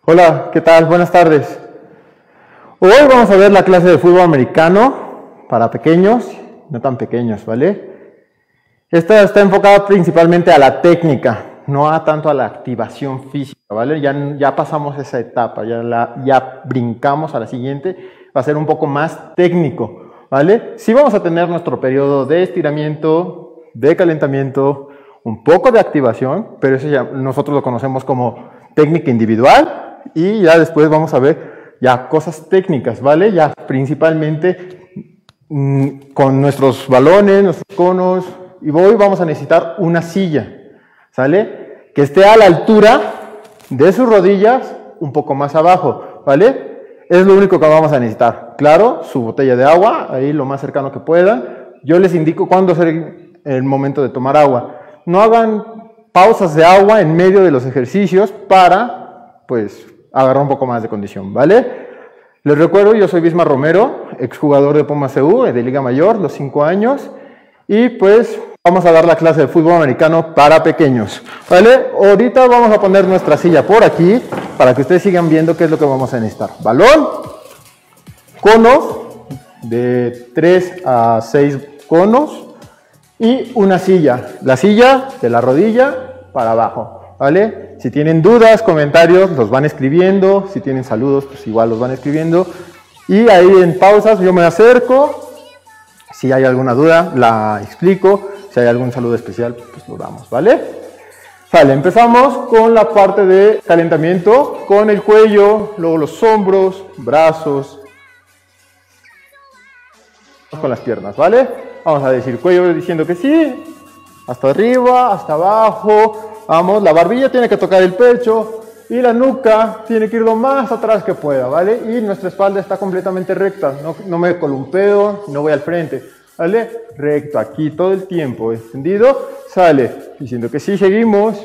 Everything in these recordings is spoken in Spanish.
Hola, ¿qué tal? Buenas tardes. Hoy vamos a ver la clase de fútbol americano para pequeños, no tan pequeños, ¿vale? Esta está enfocada principalmente a la técnica, no tanto a la activación física, ¿vale? Ya pasamos esa etapa, ya brincamos a la siguiente, va a ser un poco más técnico, ¿vale? Sí vamos a tener nuestro periodo de estiramiento, de calentamiento, un poco de activación, pero eso ya nosotros lo conocemos como técnica individual. Y ya después vamos a ver ya cosas técnicas, ¿vale? Ya principalmente con nuestros balones, nuestros conos, y hoy vamos a necesitar una silla, ¿sale? Que esté a la altura de sus rodillas, un poco más abajo, ¿vale? Es lo único que vamos a necesitar. Claro, su botella de agua, ahí lo más cercano que puedan. Yo les indico cuándo es el momento de tomar agua. No hagan pausas de agua en medio de los ejercicios para, pues, agarrar un poco más de condición, ¿vale? Les recuerdo, yo soy Bismar Romero, exjugador de Pumas CU, de Liga Mayor, los 5 años, y pues vamos a dar la clase de fútbol americano para pequeños, ¿vale? Ahorita vamos a poner nuestra silla por aquí, para que ustedes sigan viendo qué es lo que vamos a necesitar. Balón, conos, de 3 a 6 conos, y una silla, la silla de la rodilla para abajo, ¿vale? Si tienen dudas, comentarios, los van escribiendo. Si tienen saludos, pues igual los van escribiendo. Y ahí en pausas yo me acerco. Si hay alguna duda, la explico. Si hay algún saludo especial, pues lo damos, ¿vale? Vale, empezamos con la parte de calentamiento, con el cuello, luego los hombros, brazos, con las piernas, ¿vale? Vamos a decir cuello diciendo que sí, hasta arriba, hasta abajo. Vamos, la barbilla tiene que tocar el pecho y la nuca tiene que ir lo más atrás que pueda, ¿vale? Y nuestra espalda está completamente recta, no me columpeo, no voy al frente, ¿vale? Recto, aquí todo el tiempo, extendido, sale, diciendo que sí, seguimos,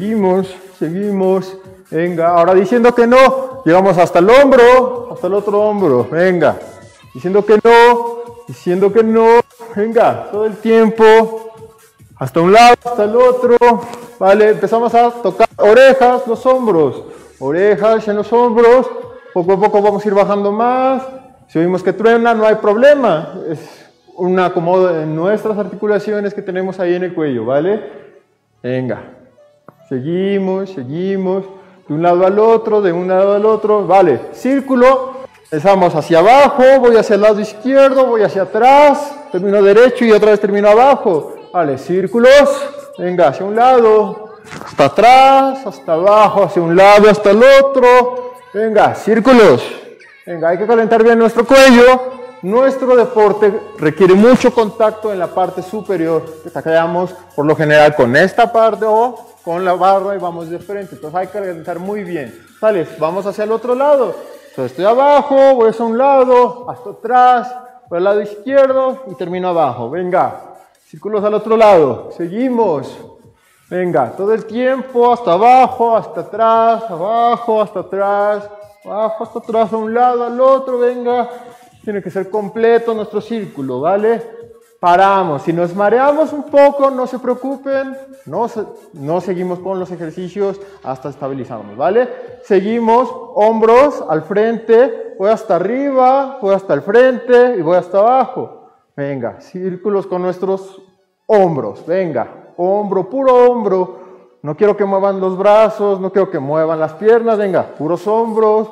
venga, ahora diciendo que no, llegamos hasta el hombro, hasta el otro hombro, venga, diciendo que no, venga, todo el tiempo, hasta un lado, hasta el otro, vale, empezamos a tocar orejas, los hombros, orejas en los hombros, poco a poco vamos a ir bajando más, si oímos que truena no hay problema, es un acomodo en nuestras articulaciones que tenemos ahí en el cuello, ¿vale? Venga, seguimos, de un lado al otro, vale, círculo, empezamos hacia abajo, voy hacia el lado izquierdo, voy hacia atrás, termino derecho y otra vez termino abajo. Vale, círculos, venga, hacia un lado, hasta atrás, hasta abajo, hacia un lado, hasta el otro, venga, círculos, venga, hay que calentar bien nuestro cuello, nuestro deporte requiere mucho contacto en la parte superior, que sacamos por lo general con esta parte o con la barra y vamos de frente, entonces hay que calentar muy bien, ¿sale? Vamos hacia el otro lado, entonces estoy abajo, voy hacia un lado, hasta atrás, voy al lado izquierdo y termino abajo, venga. Círculos al otro lado, seguimos, venga, todo el tiempo, hasta abajo, hasta atrás, abajo, hasta atrás, abajo, hasta atrás, a un lado, al otro, venga, tiene que ser completo nuestro círculo, ¿vale? Paramos, si nos mareamos un poco, no se preocupen, no seguimos con los ejercicios hasta estabilizarnos, ¿vale? Seguimos, hombros al frente, voy hasta arriba, voy hasta el frente y voy hasta abajo. Venga, círculos con nuestros hombros, venga, hombro, puro hombro, no quiero que muevan los brazos, no quiero que muevan las piernas, venga, puros hombros,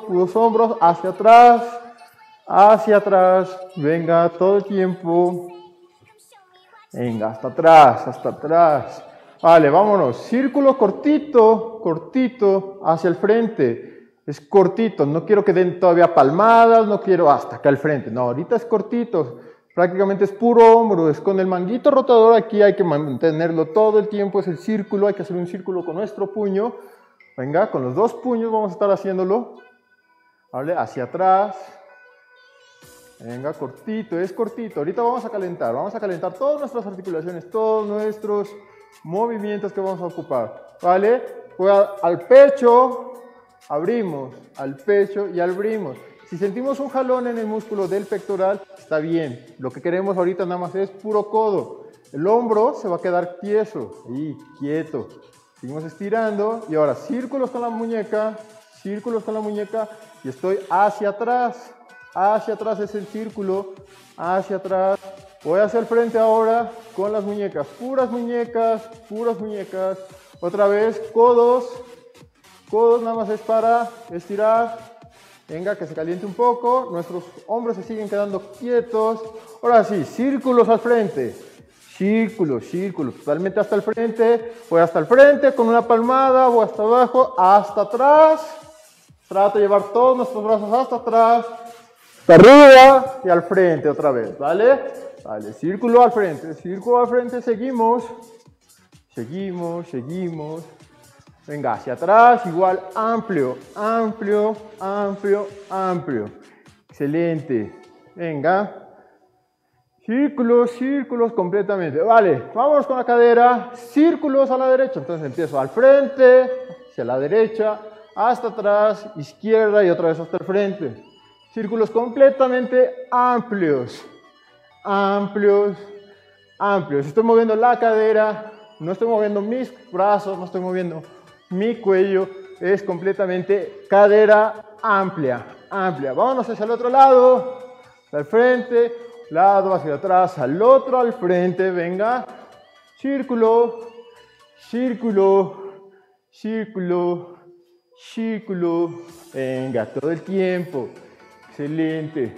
hacia atrás, venga, todo el tiempo, venga, hasta atrás, vale, vámonos, círculo cortito, hacia el frente, es cortito, no quiero que den todavía palmadas, no quiero hasta acá al frente, no, ahorita es cortito, prácticamente es puro hombro, es con el manguito rotador aquí, hay que mantenerlo todo el tiempo, es el círculo, hay que hacer un círculo con nuestro puño, venga, con los dos puños vamos a estar haciéndolo, ¿vale? Hacia atrás, venga, cortito, es cortito, ahorita vamos a calentar todas nuestras articulaciones, todos nuestros movimientos que vamos a ocupar, ¿vale? Voy al pecho, abrimos, al pecho y abrimos. Si sentimos un jalón en el músculo del pectoral, está bien. Lo que queremos ahorita nada más es puro codo. El hombro se va a quedar tieso, ahí, quieto. Seguimos estirando y ahora círculos con la muñeca, círculos con la muñeca y estoy hacia atrás. Hacia atrás es el círculo, hacia atrás. Voy hacia el frente ahora con las muñecas, puras muñecas, puras muñecas. Otra vez, codos, codos nada más es para estirar. Venga, que se caliente un poco, nuestros hombros se siguen quedando quietos. Ahora sí, círculos al frente. Círculos, círculos, totalmente hasta el frente. Voy hasta el frente con una palmada, voy hasta abajo, hasta atrás. Trato de llevar todos nuestros brazos hasta atrás. Hasta arriba y al frente otra vez, ¿vale? Vale, círculo al frente, seguimos. Seguimos, seguimos. Venga, hacia atrás, igual, amplio, amplio, amplio, amplio. Excelente. Venga. Círculos, círculos completamente. Vale, vamos con la cadera. Círculos a la derecha. Entonces empiezo al frente, hacia la derecha, hasta atrás, izquierda y otra vez hasta el frente. Círculos completamente amplios. Amplios, amplios. Estoy moviendo la cadera, no estoy moviendo mis brazos, no estoy moviendo mi cuello. Es completamente cadera amplia, amplia. Vámonos hacia el otro lado, al frente. Lado hacia atrás, al otro, al frente, venga. Círculo, círculo, círculo, círculo. Venga, todo el tiempo. Excelente.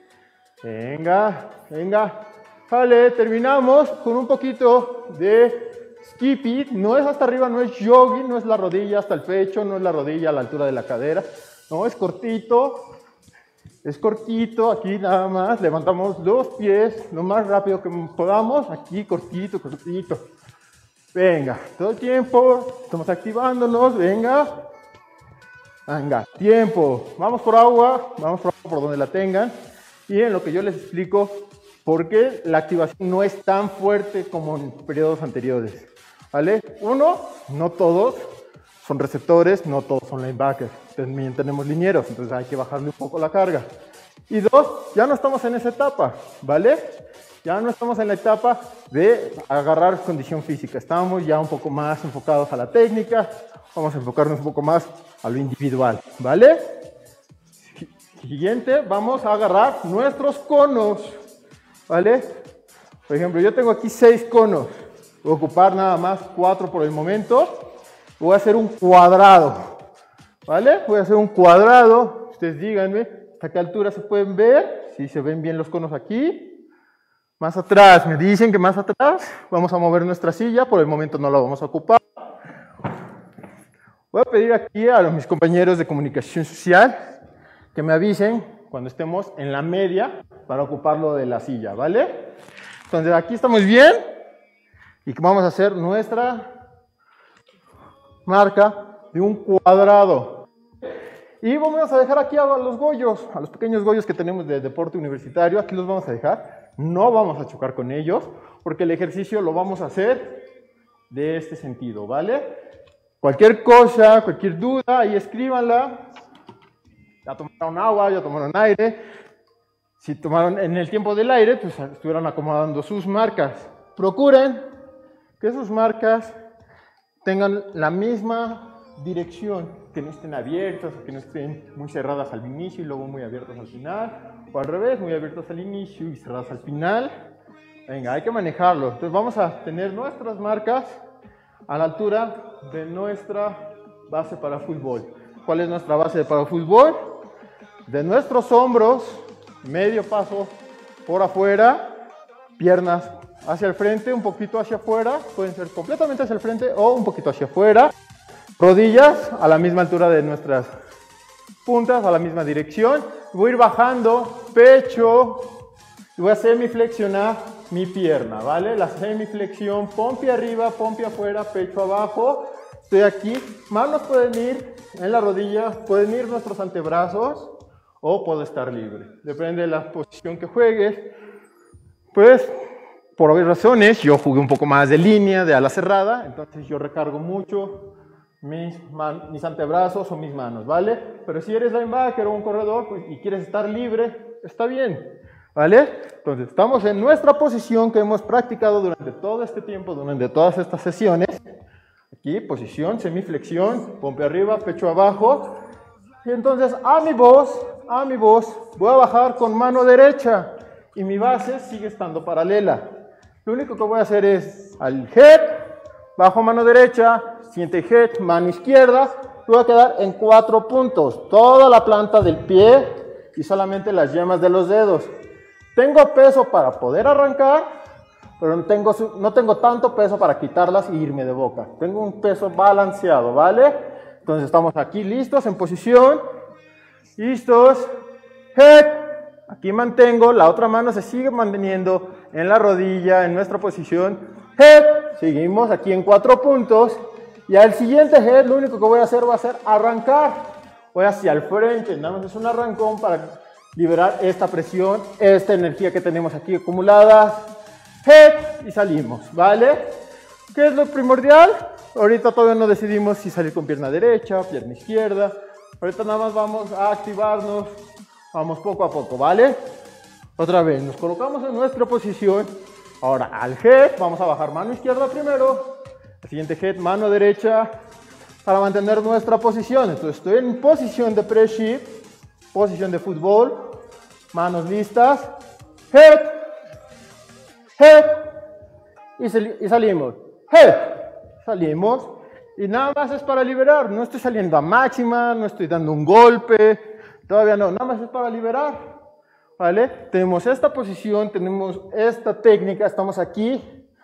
Venga, venga. Vale, terminamos con un poquito de skipping. No es hasta arriba, no es jogging, no es la rodilla hasta el pecho, no es la rodilla a la altura de la cadera. No, es cortito. Es cortito, aquí nada más, levantamos los pies lo más rápido que podamos, aquí cortito, cortito. Venga, todo el tiempo, estamos activándonos, venga. Venga, tiempo, vamos por agua por donde la tengan. Y en lo que yo les explico por qué la activación no es tan fuerte como en periodos anteriores. ¿Vale? Uno, no todos son receptores, no todos son linebackers. También tenemos linieros, entonces hay que bajarle un poco la carga. Y dos, ya no estamos en esa etapa, ¿vale? Ya no estamos en la etapa de agarrar condición física. Estamos ya un poco más enfocados a la técnica. Vamos a enfocarnos un poco más a lo individual, ¿vale? Siguiente, vamos a agarrar nuestros conos, ¿vale? Por ejemplo, yo tengo aquí 6 conos. Voy a ocupar nada más 4 por el momento. Voy a hacer un cuadrado, ¿vale? Voy a hacer un cuadrado. Ustedes díganme a qué altura se pueden ver. Si se ven bien los conos aquí. Más atrás, me dicen que más atrás. Vamos a mover nuestra silla. Por el momento no la vamos a ocupar. Voy a pedir aquí a mis compañeros de comunicación social que me avisen cuando estemos en la media para ocuparlo de la silla, ¿vale? Entonces aquí estamos bien y vamos a hacer nuestra marca de un cuadrado. Y vamos a dejar aquí a los goyos, a los pequeños goyos que tenemos de deporte universitario. Aquí los vamos a dejar. No vamos a chocar con ellos porque el ejercicio lo vamos a hacer de este sentido, ¿vale? Cualquier cosa, cualquier duda, ahí escríbanla. Ya tomaron agua, ya tomaron aire. Si tomaron en el tiempo del aire, pues estuvieron acomodando sus marcas. Procuren que sus marcas tengan la misma dirección, que no estén abiertas, que no estén muy cerradas al inicio y luego muy abiertas al final, o al revés, muy abiertas al inicio y cerradas al final. Venga, hay que manejarlo. Entonces vamos a tener nuestras marcas a la altura de nuestra base para fútbol. ¿Cuál es nuestra base para fútbol? De nuestros hombros, medio paso por afuera, piernas hacia el frente, un poquito hacia afuera, pueden ser completamente hacia el frente o un poquito hacia afuera. Rodillas a la misma altura de nuestras puntas, a la misma dirección. Voy a ir bajando, pecho, y voy a semiflexionar mi pierna, ¿vale? La semiflexión, pompi arriba, pompi afuera, pecho abajo. Estoy aquí, manos pueden ir en la rodilla, pueden ir nuestros antebrazos o puedo estar libre. Depende de la posición que juegues. Pues, por obvias razones, yo jugué un poco más de línea, de ala cerrada, entonces yo recargo mucho mis antebrazos o mis manos, ¿vale? Pero si eres linebacker o un corredor pues, y quieres estar libre, está bien, ¿vale? Entonces, estamos en nuestra posición que hemos practicado durante todo este tiempo, durante todas estas sesiones. Aquí, posición, semiflexión, pompe arriba, pecho abajo. Y entonces a mi voz, voy a bajar con mano derecha y mi base sigue estando paralela. Lo único que voy a hacer es al head, bajo mano derecha, siguiente head, mano izquierda, voy a quedar en 4 puntos, toda la planta del pie y solamente las yemas de los dedos. Tengo peso para poder arrancar, pero no tengo tanto peso para quitarlas e irme de boca. Tengo un peso balanceado, ¿vale? Entonces estamos aquí listos, en posición, listos, head, aquí mantengo, la otra mano se sigue manteniendo en la rodilla, en nuestra posición, head, seguimos aquí en 4 puntos, y al siguiente head lo único que voy a hacer va a ser arrancar, voy hacia el frente, nada más es un arrancón para liberar esta presión, esta energía que tenemos aquí acumulada, head, y salimos, ¿vale? ¿Qué es lo primordial? Ahorita todavía no decidimos si salir con pierna derecha, pierna izquierda. Ahorita nada más vamos a activarnos. Vamos poco a poco, ¿vale? Otra vez, nos colocamos en nuestra posición. Ahora al head, vamos a bajar mano izquierda primero. El siguiente head, mano derecha. Para mantener nuestra posición. Entonces estoy en posición de press shift. Posición de fútbol. Manos listas. Head. Head. Y salimos. Head. Salimos y nada más es para liberar, no estoy saliendo a máxima, no estoy dando un golpe, todavía no, nada más es para liberar, ¿vale? Tenemos esta posición, tenemos esta técnica, estamos aquí,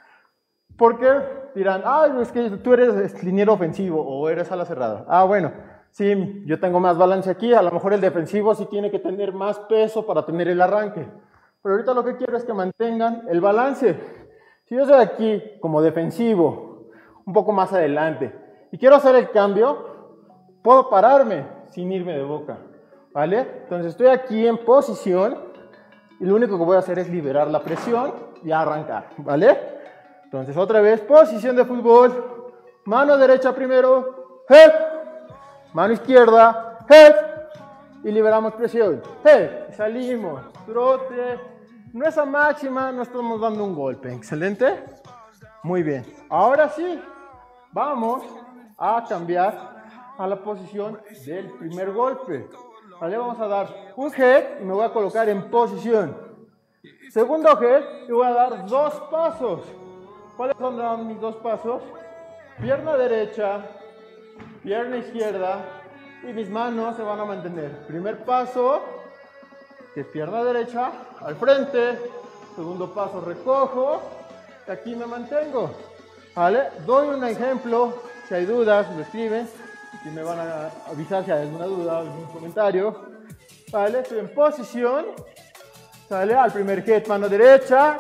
porque dirán, ay, es que tú eres liniero ofensivo o eres ala cerrada. Ah, bueno, sí, yo tengo más balance aquí, a lo mejor el defensivo sí tiene que tener más peso para tener el arranque, pero ahorita lo que quiero es que mantengan el balance. Si yo estoy aquí como defensivo, un poco más adelante y quiero hacer el cambio, puedo pararme sin irme de boca, ¿vale? Entonces estoy aquí en posición y lo único que voy a hacer es liberar la presión y arrancar, ¿vale? Entonces otra vez, posición de fútbol, mano derecha primero, head, mano izquierda, head, y liberamos presión, head, salimos, trote, no es a máxima, no estamos dando un golpe, excelente. Muy bien, ahora sí, vamos a cambiar a la posición del primer golpe. ¿Vale? Vamos a dar un head y me voy a colocar en posición. Segundo head y voy a dar 2 pasos. ¿Cuáles son mis 2 pasos? Pierna derecha, pierna izquierda y mis manos se van a mantener. Primer paso, que es pierna derecha, al frente. Segundo paso, recojo. Y aquí me mantengo, ¿vale? Doy un ejemplo, si hay dudas, lo escriben, y me van a avisar si hay alguna duda o algún comentario, ¿vale? Estoy en posición, ¿sale? Al primer head, mano derecha,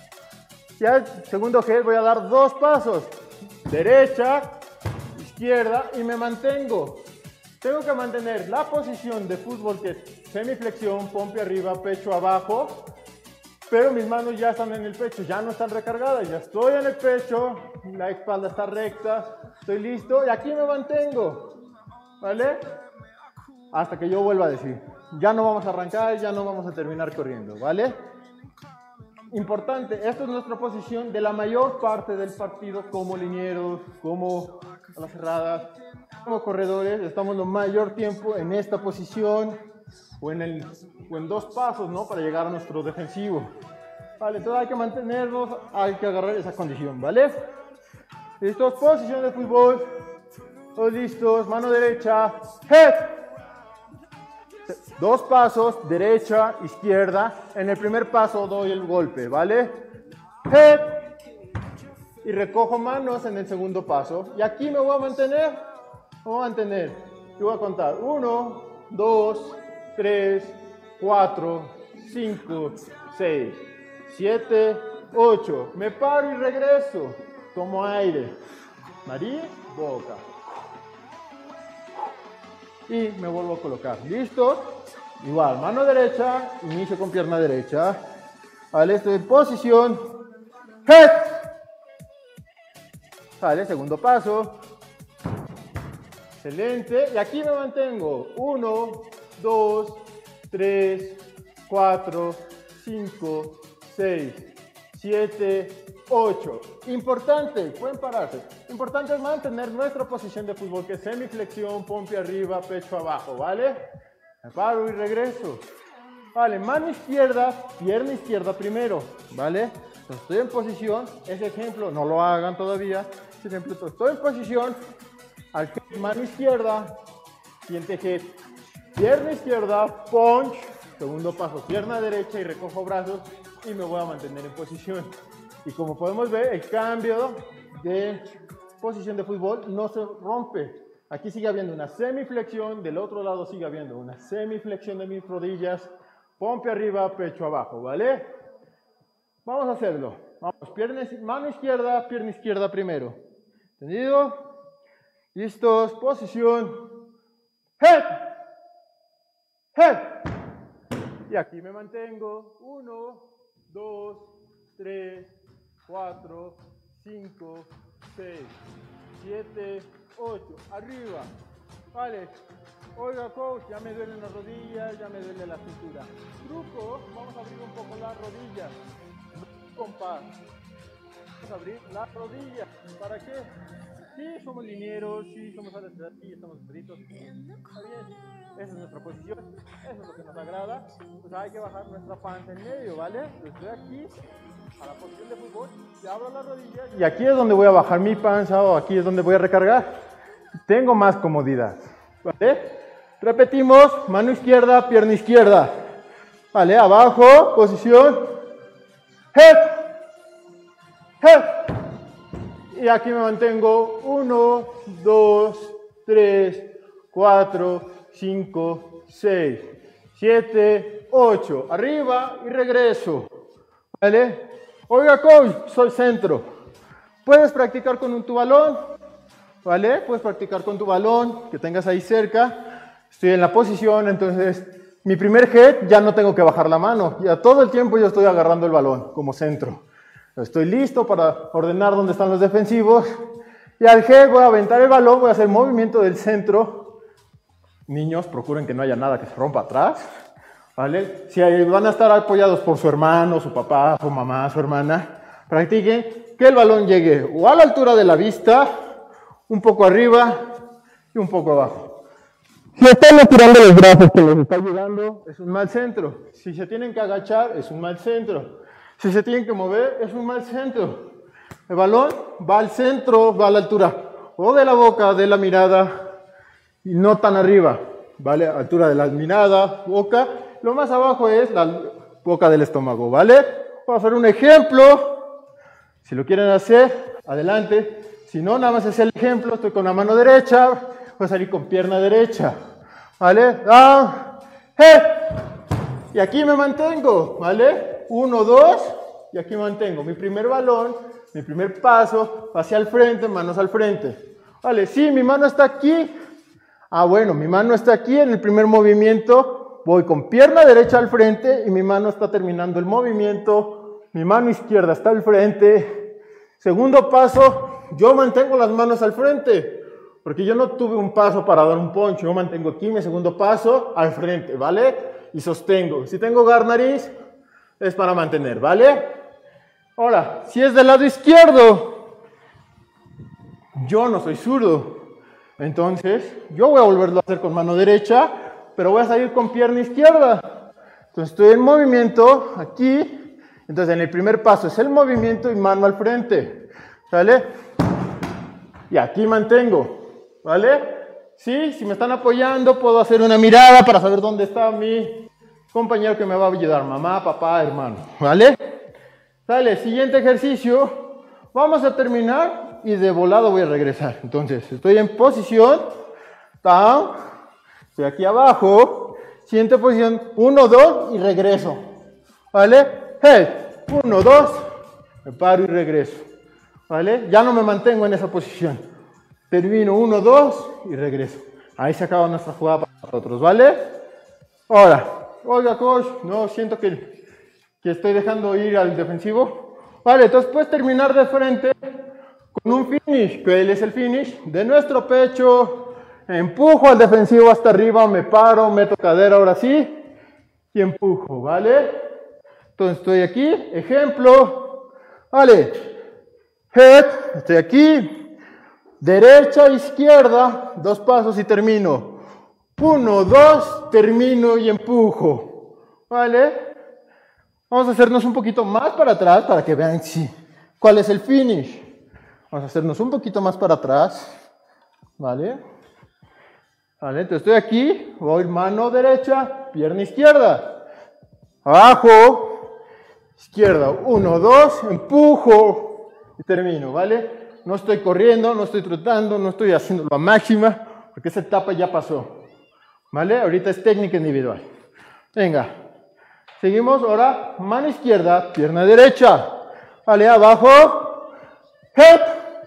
y al segundo head voy a dar 2 pasos, derecha, izquierda, y me mantengo. Tengo que mantener la posición de fútbol, que es semiflexión, pompe arriba, pecho abajo, pero mis manos ya están en el pecho, ya no están recargadas, ya estoy en el pecho, la espalda está recta, estoy listo y aquí me mantengo, ¿vale? Hasta que yo vuelva a decir, ya no vamos a arrancar, ya no vamos a terminar corriendo, ¿vale? Importante, esta es nuestra posición de la mayor parte del partido como linieros, como a las cerradas, como corredores, estamos lo mayor tiempo en esta posición, o en 2 pasos, ¿no? Para llegar a nuestro defensivo. Vale, entonces hay que mantenernos, hay que agarrar esa condición, ¿vale? ¿Listos? Posición de fútbol. Todos listos, mano derecha, head. 2 pasos, derecha, izquierda. En el primer paso doy el golpe, ¿vale? Head. Y recojo manos en el segundo paso. Y aquí me voy a mantener. Me voy a mantener. Y voy a contar. 1, 2, 3, 4, 5, 6, 7, 8. Me paro y regreso. Tomo aire. Nariz, boca. Y me vuelvo a colocar. ¿Listos? Igual, mano derecha, inicio con pierna derecha. Vale, estoy en posición. Head. Vale, segundo paso. Excelente. Y aquí me mantengo. 1, 2, 3, 4, 5, 6, 7, 8. Importante, pueden pararse. Importante es mantener nuestra posición de fútbol, que es semiflexión, pompe arriba, pecho abajo, ¿vale? Me paro y regreso. Vale, mano izquierda, pierna izquierda primero, ¿vale? Entonces estoy en posición, ese ejemplo, no lo hagan todavía. Ese ejemplo, estoy en posición, al head, mano izquierda, siguiente head, pierna izquierda, punch, segundo paso, pierna derecha y recojo brazos y me voy a mantener en posición. Y como podemos ver, el cambio de posición de fútbol no se rompe. Aquí sigue habiendo una semiflexión, del otro lado sigue habiendo una semiflexión de mis rodillas, pompe arriba, pecho abajo, ¿vale? Vamos a hacerlo. Vamos, mano izquierda, pierna izquierda primero. ¿Entendido? Listos, posición. Head. Head. Y aquí me mantengo. 1, 2, 3, 4, 5, 6, 7, 8. Arriba. Vale. Oiga, coach, ya me duelen las rodillas, ya me duele la cintura. Truco, vamos a abrir un poco las rodillas. Compás. Vamos a abrir las rodillas. ¿Para qué? Sí, somos linieros, sí, somos alas de aquí, estamos fritos. Está bien. Esa es nuestra posición, eso es lo que nos agrada. Pues hay que bajar nuestra panza en medio, ¿vale? Estoy aquí, a la posición de fútbol, y abro las rodillas. Y aquí es donde voy a bajar mi panza o aquí es donde voy a recargar. Tengo más comodidad, ¿vale? Repetimos, mano izquierda, pierna izquierda. Vale, abajo, posición. Head. Head. Y aquí me mantengo 1, 2, 3, 4, 5, 6, 7, 8. Arriba y regreso. ¿Vale? Oiga, coach, soy centro. Puedes practicar con tu balón. ¿Vale? Puedes practicar con tu balón que tengas ahí cerca. Estoy en la posición, entonces mi primer head ya no tengo que bajar la mano. Ya todo el tiempo yo estoy agarrando el balón como centro. Estoy listo para ordenar dónde están los defensivos. Y al head voy a aventar el balón, voy a hacer movimiento del centro. Niños, procuren que no haya nada que se rompa atrás. ¿Vale? Si van a estar apoyados por su hermano, su papá, su mamá, su hermana, practiquen que el balón llegue o a la altura de la vista, un poco arriba y un poco abajo. Si están estirando los brazos que les está ayudando, es un mal centro. Si se tienen que agachar, es un mal centro. Si se tienen que mover, es un mal centro. El balón va al centro, va a la altura o de la boca, de la mirada, y no tan arriba, ¿vale? Altura de la mirada, boca. Lo más abajo es la boca del estómago, ¿vale? Voy a hacer un ejemplo. Si lo quieren hacer, adelante. Si no, nada más es el ejemplo. Estoy con la mano derecha, voy a salir con pierna derecha, ¿vale? Down, head. Y aquí me mantengo, ¿vale? 1, 2, y aquí mantengo mi primer balón, mi primer paso, hacia el frente, manos al frente. Vale, sí, mi mano está aquí. Ah, bueno, mi mano está aquí en el primer movimiento. Voy con pierna derecha al frente y mi mano está terminando el movimiento. Mi mano izquierda está al frente. Segundo paso, yo mantengo las manos al frente, porque yo no tuve un paso para dar un poncho. Yo mantengo aquí mi segundo paso al frente, ¿vale? Y sostengo. Si tengo nariz, es para mantener, ¿vale? Ahora, si es del lado izquierdo, yo no soy zurdo. Entonces, yo voy a volverlo a hacer con mano derecha, pero voy a salir con pierna izquierda. Entonces, estoy en movimiento aquí. Entonces, en el primer paso es el movimiento y mano al frente. ¿Vale? Y aquí mantengo. ¿Vale? Sí, si me están apoyando, puedo hacer una mirada para saber dónde está mi compañero que me va a ayudar, mamá, papá, hermano, ¿vale? Sale, siguiente ejercicio, vamos a terminar y de volado voy a regresar. Entonces, estoy en posición, down, estoy aquí abajo, siguiente posición, 1, 2 y regreso, ¿vale? Head, 1, 2, me paro y regreso, ¿vale? Ya no me mantengo en esa posición, termino 1, 2 y regreso. Ahí se acaba nuestra jugada para nosotros, ¿vale? Ahora, oiga, coach, no, siento que estoy dejando ir al defensivo. Vale, entonces puedes terminar de frente con un finish, que él es el finish de nuestro pecho. Empujo al defensivo hasta arriba, me paro, meto cadera ahora sí y empujo, ¿vale? Entonces estoy aquí, ejemplo, vale, head, estoy aquí, Derecha, izquierda, 2 pasos y termino. 1, 2, termino y empujo. ¿Vale? Vamos a hacernos un poquito más para atrás para que vean cuál es el finish. Vamos a hacernos un poquito más para atrás. ¿Vale? Vale, entonces estoy aquí, voy mano derecha, pierna izquierda. Abajo, izquierda, 1, 2, empujo y termino, ¿vale? No estoy corriendo, no estoy trotando, no estoy haciéndolo a máxima, porque esa etapa ya pasó. ¿Vale? Ahorita es técnica individual. Venga. Seguimos ahora, mano izquierda, pierna derecha. Vale, abajo. Hep.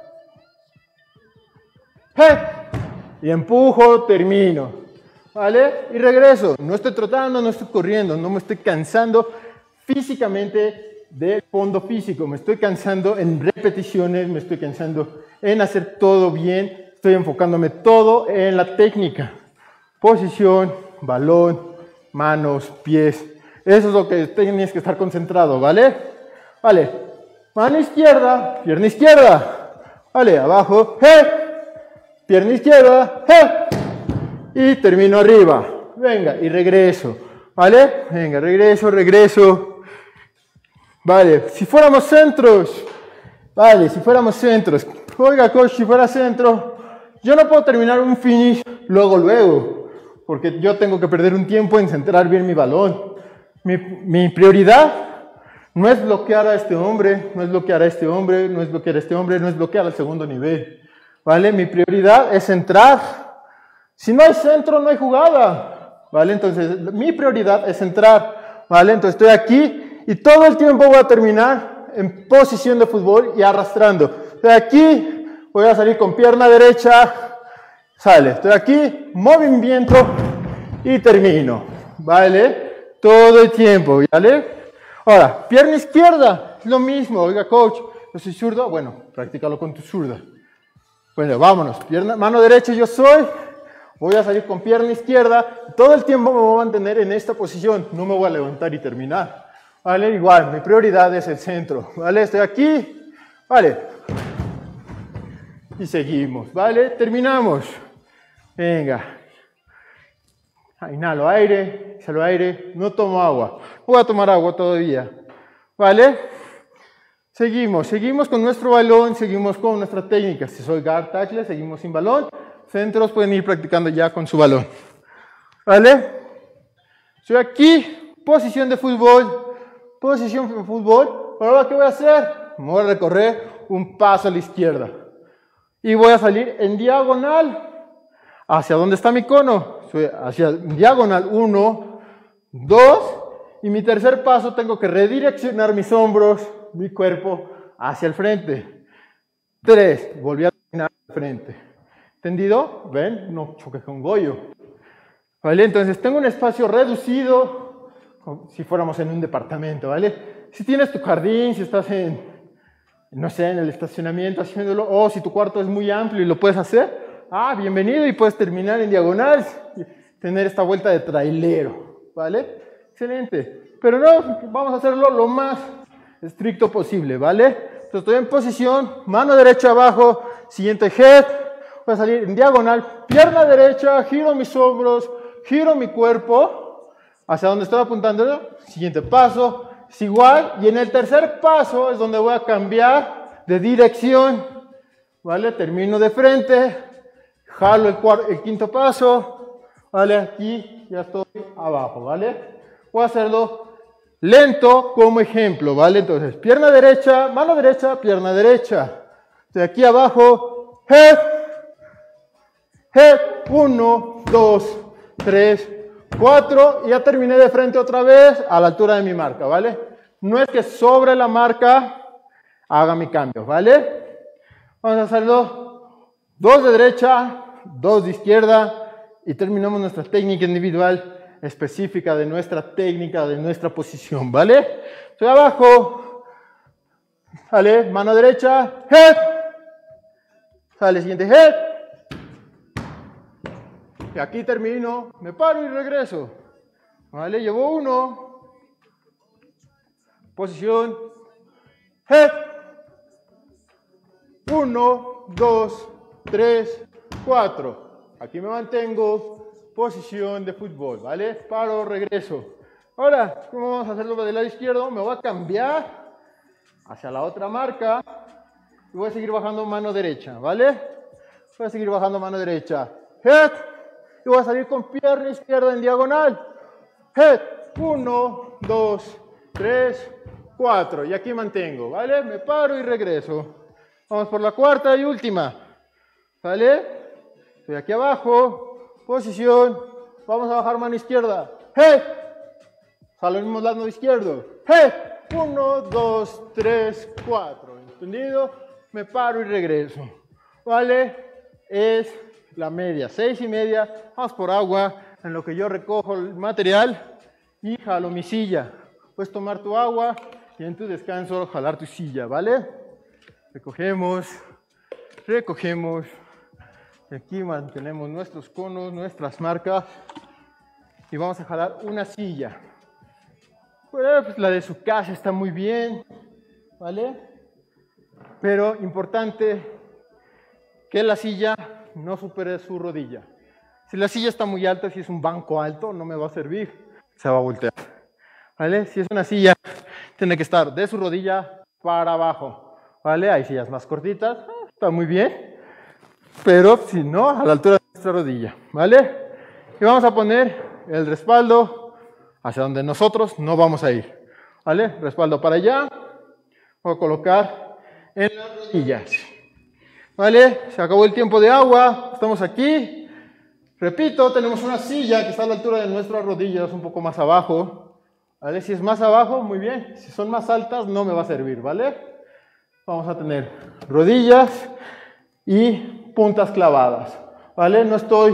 Hep. Y empujo, termino. ¿Vale? Y regreso. No estoy trotando, no estoy corriendo, no me estoy cansando físicamente del fondo físico. Me estoy cansando en repeticiones, me estoy cansando en hacer todo bien. Estoy enfocándome todo en la técnica. Posición, balón, manos, pies. Eso es lo que tienes que estar concentrado, ¿vale? Vale. Mano izquierda, pierna izquierda. Vale, abajo. Pierna izquierda. Y termino arriba. Venga, y regreso. ¿Vale? Venga, regreso. Vale, si fuéramos centros. Vale, si fuéramos centros. Oiga, coach, si fuera centro, yo no puedo terminar un finish luego. Porque yo tengo que perder un tiempo en centrar bien mi balón. Mi prioridad no es bloquear a este hombre, no es bloquear a este hombre, no es bloquear a este hombre, no es bloquear al segundo nivel. ¿Vale? Mi prioridad es centrar. Si no hay centro, no hay jugada. ¿Vale? Entonces, mi prioridad es centrar. ¿Vale? Entonces, estoy aquí y todo el tiempo voy a terminar en posición de fútbol y arrastrando. Estoy aquí, voy a salir con pierna derecha. Sale, estoy aquí, movimiento y termino, ¿vale? Todo el tiempo, ¿vale? Ahora, pierna izquierda, es lo mismo. Oiga, coach, yo soy zurdo. Bueno, practícalo con tu zurda. Bueno, vámonos. Mano derecha yo soy. Voy a salir con pierna izquierda. Todo el tiempo me voy a mantener en esta posición. No me voy a levantar y terminar. ¿Vale? Igual, mi prioridad es el centro. ¿Vale? Estoy aquí. ¿Vale? Y seguimos. ¿Vale? Terminamos. Venga. Inhalo aire, exhalo aire, no tomo agua. Voy a tomar agua todavía. ¿Vale? Seguimos con nuestro balón, seguimos con nuestra técnica. Si soy guard tackle, seguimos sin balón. Centros pueden ir practicando ya con su balón. ¿Vale? Estoy aquí, posición de fútbol. Ahora, ¿qué voy a hacer? Me voy a recorrer un paso a la izquierda. Y voy a salir en diagonal. ¿Hacia dónde está mi cono? Hacia diagonal 1, 2. Y mi tercer paso tengo que redireccionar mis hombros, mi cuerpo hacia el frente. 3. Volví a terminar al frente. ¿Entendido? ¿Ven? No choque con Goyo. ¿Vale? Entonces tengo un espacio reducido, como si fuéramos en un departamento, ¿vale? Si tienes tu jardín, si estás no sé, en el estacionamiento haciéndolo, o si tu cuarto es muy amplio y lo puedes hacer, bienvenido, y puedes terminar en diagonal, tener esta vuelta de trailero, ¿vale? Excelente. Pero no, vamos a hacerlo lo más estricto posible, ¿vale? Entonces estoy en posición, mano derecha abajo, siguiente head, voy a salir en diagonal, pierna derecha, giro mis hombros, giro mi cuerpo, hacia donde estoy apuntando, siguiente paso, es igual, y en el tercer paso es donde voy a cambiar de dirección, ¿vale? Termino de frente, jalo el quinto paso, ¿vale? Aquí ya estoy abajo, ¿vale? Voy a hacerlo lento como ejemplo, ¿vale? Entonces, pierna derecha, mano derecha, pierna derecha. De aquí abajo, head, 1, 2, 3, 4, y ya terminé de frente otra vez a la altura de mi marca, ¿vale? No es que sobre la marca haga mi cambio, ¿vale? Vamos a hacerlo 2 de derecha, 2 de izquierda, y terminamos nuestra técnica individual específica de nuestra técnica, de nuestra posición, ¿vale? Estoy abajo, sale, mano derecha, head, sale, siguiente head, y aquí termino, me paro y regreso, ¿vale? Llevo 1, posición, head, 1, 2, 3, 4. Aquí me mantengo, posición de fútbol, ¿vale? Paro, regreso. Ahora, ¿cómo vamos a hacerlo del lado izquierdo? Me voy a cambiar hacia la otra marca y voy a seguir bajando mano derecha, ¿vale? Voy a seguir bajando mano derecha. Head. Y voy a salir con pierna izquierda en diagonal. Head. 1, 2, 3, 4. Y aquí mantengo, ¿vale? Me paro y regreso. Vamos por la cuarta y última. ¿Vale? Estoy aquí abajo. Posición. Vamos a bajar mano izquierda. Head. Jalo el mismo lado izquierdo. Head. 1, 2, 3, 4. ¿Entendido? Me paro y regreso. ¿Vale? Es la media. 6 y media. Vamos por agua. En lo que yo recojo el material. Y jalo mi silla. Puedes tomar tu agua y en tu descanso jalar tu silla, ¿vale? Recogemos. Y aquí mantenemos nuestros conos, nuestras marcas. Y vamos a jalar una silla. Pues la de su casa está muy bien, ¿vale? Pero importante que la silla no supere su rodilla. Si la silla está muy alta, si es un banco alto, no me va a servir. Se va a voltear, ¿vale? Si es una silla, tiene que estar de su rodilla para abajo, ¿vale? Hay sillas más cortitas, está muy bien, pero si no, a la altura de nuestra rodilla, ¿vale? Y vamos a poner el respaldo hacia donde nosotros no vamos a ir, ¿vale? Respaldo para allá, voy a colocar en las rodillas, ¿vale? Se acabó el tiempo de agua, estamos aquí. Repito, tenemos una silla que está a la altura de nuestras rodillas, un poco más abajo, ¿vale? Si es más abajo, muy bien. Si son más altas, no me va a servir, ¿vale? Vamos a tener rodillas y puntas clavadas, ¿vale? No estoy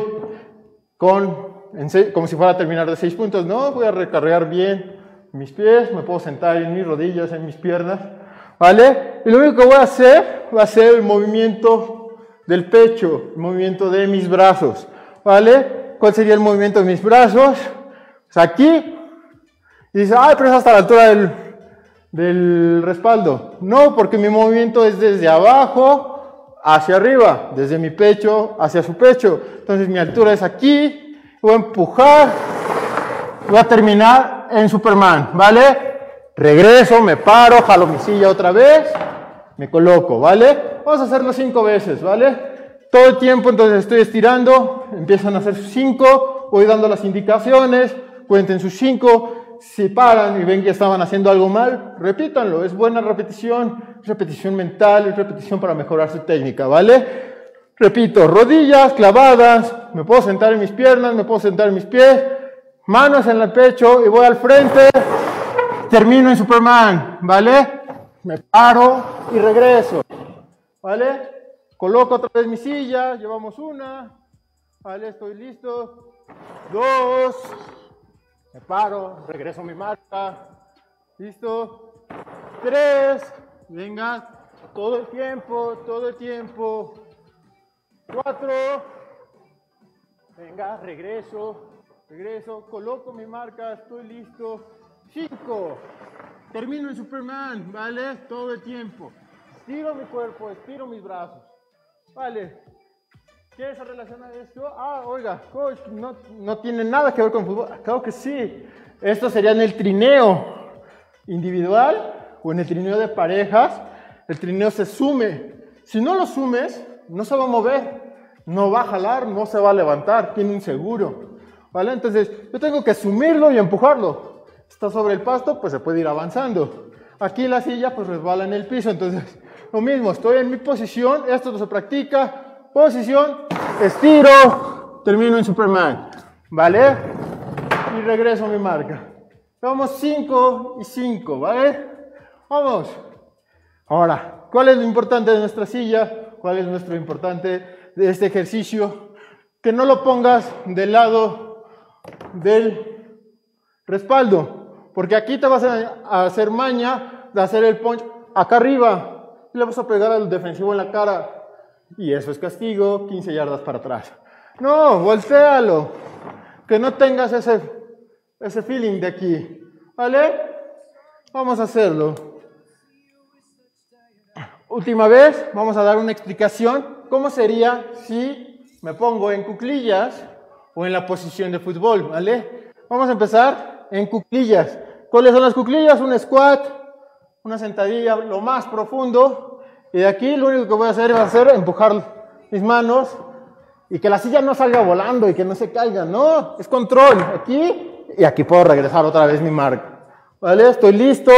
como si fuera a terminar de 6 puntos, no. Voy a recargar bien mis pies, me puedo sentar en mis rodillas, en mis piernas, ¿vale? Y lo único que voy a hacer va a ser el movimiento del pecho, el movimiento de mis brazos. ¿Vale? ¿Cuál sería el movimiento de mis brazos? Pues aquí. Y dice, pero es hasta la altura del respaldo. No, porque mi movimiento es desde abajo hacia arriba, desde mi pecho hacia su pecho. Entonces mi altura es aquí. Voy a empujar. Voy a terminar en Superman, ¿vale? Regreso, me paro, jalo mi silla otra vez, me coloco, ¿vale? Vamos a hacerlo 5 veces, ¿vale? Todo el tiempo, entonces estoy estirando, empiezan a hacer sus 5, voy dando las indicaciones, cuenten sus 5, si paran y ven que estaban haciendo algo mal, repítanlo, es buena repetición, es repetición mental, es repetición para mejorar su técnica, ¿vale? Repito, rodillas clavadas, me puedo sentar en mis piernas, me puedo sentar en mis pies, manos en el pecho y voy al frente, termino en Superman, ¿vale? Me paro y regreso, ¿vale? Coloco otra vez mi silla, llevamos una, vale, estoy listo, 2, me paro, regreso a mi marca, listo, 3, venga, todo el tiempo, 4, venga, regreso, coloco mi marca, estoy listo, 5, termino en Superman, vale, todo el tiempo, estiro mi cuerpo, estiro mis brazos. Vale, ¿qué se relaciona esto? Oiga, coach, no tiene nada que ver con fútbol. Claro que sí. Esto sería en el trineo individual o en el trineo de parejas. El trineo se sume. Si no lo sumes, no se va a mover, no va a jalar, no se va a levantar, tiene un seguro. ¿Vale? Entonces, yo tengo que sumirlo y empujarlo. Está sobre el pasto, pues se puede ir avanzando. Aquí la silla, pues resbala en el piso, entonces... Lo mismo, estoy en mi posición, esto no se practica, posición, estiro, termino en Superman, ¿vale? Y regreso a mi marca. Vamos 5 y 5, ¿vale? Vamos. Ahora, ¿cuál es lo importante de nuestra silla? ¿Cuál es nuestro importante de este ejercicio? Que no lo pongas del lado del respaldo, porque aquí te vas a hacer maña de hacer el punch acá arriba. Le vas a pegar al defensivo en la cara y eso es castigo, 15 yardas para atrás. No, voltéalo, que no tengas ese feeling de aquí, ¿vale? Vamos a hacerlo. Última vez, vamos a dar una explicación ¿cómo sería si me pongo en cuclillas o en la posición de fútbol, ¿vale? Vamos a empezar en cuclillas. ¿Cuáles son las cuclillas? Un squat, una sentadilla lo más profundo. Y de aquí lo único que voy a hacer es empujar mis manos y que la silla no salga volando y que no se caiga. No, es control. Aquí y aquí puedo regresar otra vez mi marca. ¿Vale? Estoy listo.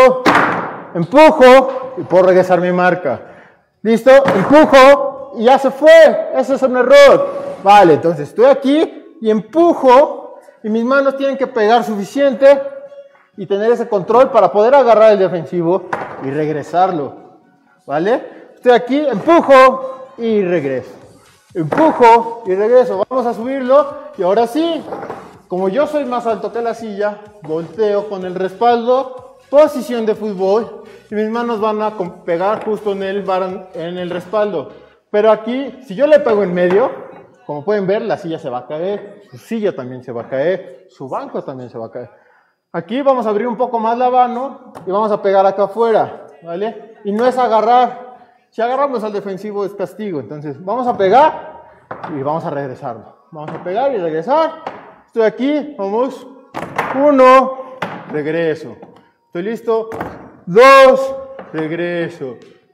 Empujo y puedo regresar mi marca. ¿Listo? Empujo y ya se fue. Ese es un error. Vale, entonces estoy aquí y empujo y mis manos tienen que pegar suficiente y tener ese control para poder agarrar el defensivo y regresarlo. ¿Vale? Estoy aquí, empujo y regreso. Empujo y regreso. Vamos a subirlo y ahora sí, como yo soy más alto que la silla, volteo con el respaldo, posición de fútbol y mis manos van a pegar justo en el respaldo. Pero aquí, si yo le pego en medio, como pueden ver, la silla se va a caer, su silla también se va a caer, su banco también se va a caer. Aquí vamos a abrir un poco más la mano y vamos a pegar acá afuera, ¿vale? Y no es agarrar. Si agarramos al defensivo es castigo. Entonces vamos a pegar y vamos a regresarlo. Vamos a pegar y regresar. Estoy aquí, vamos. 1, regreso. Estoy listo. 2, regreso.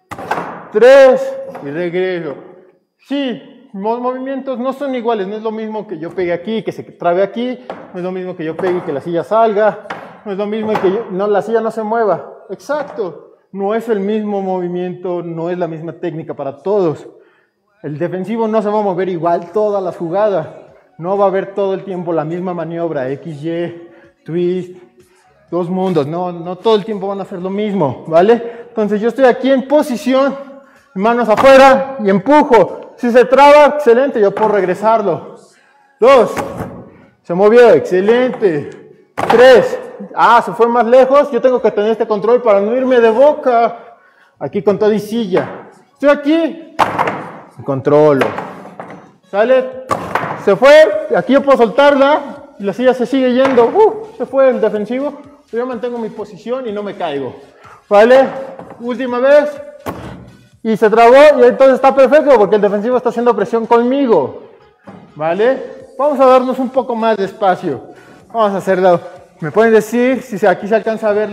3 y regreso. Sí, los movimientos no son iguales. No es lo mismo que yo pegue aquí, que se trabe aquí. No es lo mismo que yo pegue y que la silla salga. No es lo mismo que la silla no se mueva. Exacto. No es el mismo movimiento, no es la misma técnica para todos. El defensivo no se va a mover igual todas las jugadas. No va a haber todo el tiempo la misma maniobra, XY, twist, dos mundos. No todo el tiempo van a hacer lo mismo, ¿vale? Entonces yo estoy aquí en posición, manos afuera y empujo. Si se traba, excelente, yo puedo regresarlo. 2, se movió, excelente. 3, se fue más lejos, yo tengo que tener este control para no irme de boca. Aquí con todo y silla. Estoy aquí, controlo. ¿Sale? Se fue, aquí yo puedo soltarla y la silla se sigue yendo. Se fue el defensivo. Yo mantengo mi posición y no me caigo. ¿Vale? Última vez. Y se trabó y entonces está perfecto porque el defensivo está haciendo presión conmigo. ¿Vale? Vamos a darnos un poco más de espacio. Vamos a hacerlo. Me pueden decir si aquí se alcanza a ver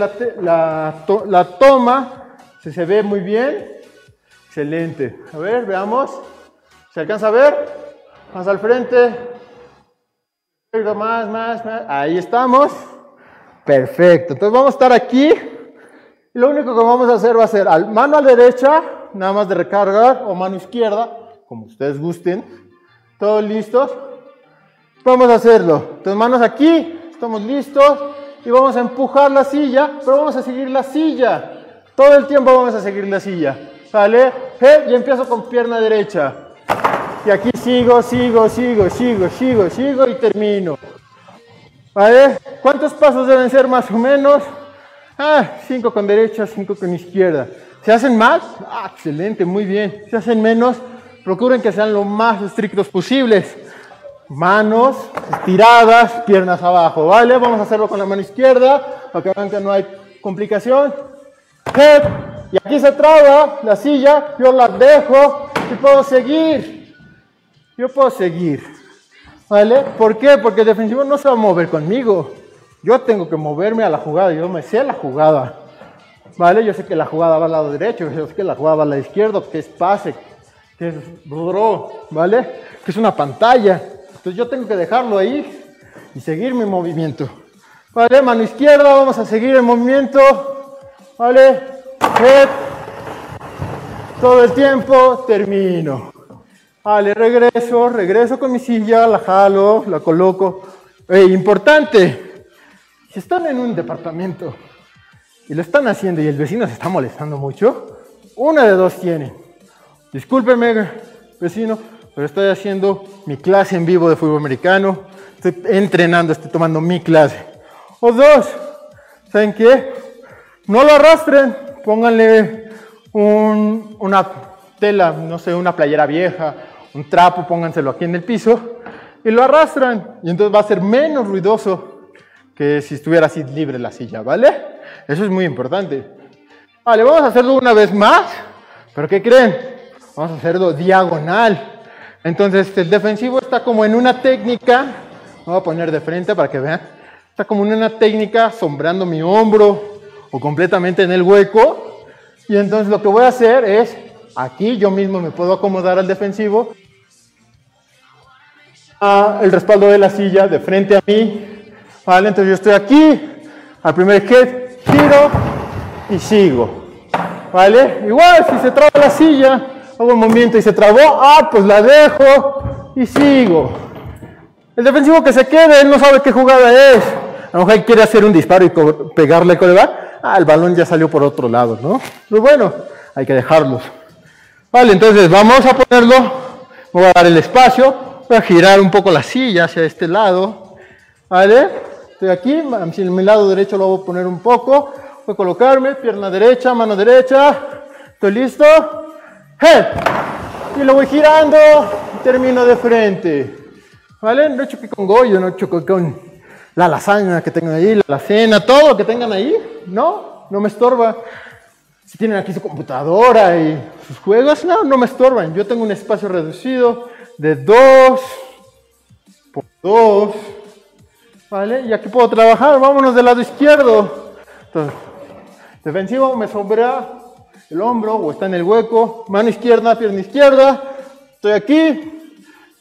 la toma, si se ve muy bien. Excelente. A ver, veamos. ¿Se alcanza a ver? Más al frente. Más. Ahí estamos. Perfecto. Entonces vamos a estar aquí. Y lo único que vamos a hacer va a ser mano a la derecha, nada más de recargar, o mano izquierda, como ustedes gusten. ¿Todos listos? Vamos a hacerlo. Entonces manos aquí. Estamos listos y vamos a empujar la silla, pero vamos a seguir la silla. Todo el tiempo vamos a seguir la silla. ¿Sale? Y empiezo con pierna derecha. Y aquí sigo y termino. ¿Vale? ¿Cuántos pasos deben ser más o menos? 5 con derecha, 5 con izquierda. ¿Se hacen más? Excelente, muy bien. ¿Se hacen menos? Procuren que sean lo más estrictos posibles. Manos estiradas, piernas abajo, ¿vale? Vamos a hacerlo con la mano izquierda, para que vean que no hay complicación. Y aquí se traba la silla, yo la dejo y puedo seguir. Yo puedo seguir, ¿vale? ¿Por qué? Porque el defensivo no se va a mover conmigo. Yo tengo que moverme a la jugada, yo me sé la jugada, ¿vale? Yo sé que la jugada va al lado derecho, yo sé que la jugada va al lado izquierdo, que es pase, que es draw, ¿vale? Que es una pantalla. Entonces yo tengo que dejarlo ahí y seguir mi movimiento. Vale, mano izquierda, vamos a seguir el movimiento. Vale, todo el tiempo, termino. Vale, regreso con mi silla, la jalo, la coloco. Importante, si están en un departamento y lo están haciendo y el vecino se está molestando mucho, una de dos tienen. Discúlpeme, vecino, pero estoy haciendo mi clase en vivo de fútbol americano, estoy entrenando, estoy tomando mi clase. O 2, ¿saben qué? No lo arrastren, pónganle una tela, no sé, una playera vieja, un trapo, pónganselo aquí en el piso y lo arrastran. Y entonces va a ser menos ruidoso que si estuviera así libre la silla, ¿vale? Eso es muy importante. Vale, vamos a hacerlo una vez más, pero ¿qué creen? vamos a hacerlo diagonal. Entonces el defensivo está como en una técnica, me voy a poner de frente para que vean, está como en una técnica sombrando mi hombro o completamente en el hueco. Y entonces lo que voy a hacer es, aquí yo mismo me puedo acomodar al defensivo, el respaldo de la silla de frente a mí, ¿vale? Entonces yo estoy aquí, al primer head, giro y sigo, ¿vale? Igual si se traba la silla, hago un movimiento y se trabó, pues la dejo y sigo. El defensivo que se quede, él no sabe qué jugada es. A lo mejor él quiere hacer un disparo y pegarle con el balón. El balón ya salió por otro lado, ¿no? Pero bueno, hay que dejarlos. Vale, entonces vamos a ponerlo, me voy a dar el espacio, voy a girar un poco la silla hacia este lado, ¿vale? Estoy aquí, en mi lado derecho lo voy a poner un poco, voy a colocarme, pierna derecha, mano derecha, estoy listo, head, y lo voy girando y termino de frente, ¿vale? No choqué con Goyo, no choqué con la lasaña que tengan ahí, la alacena, todo lo que tengan ahí, no me estorba. Si tienen aquí su computadora y sus juegos, no me estorban. Yo tengo un espacio reducido de 2 por 2, ¿vale? Y aquí puedo trabajar, vámonos del lado izquierdo. Entonces, defensivo me sobra el hombro o está en el hueco, mano izquierda, pierna izquierda, estoy aquí,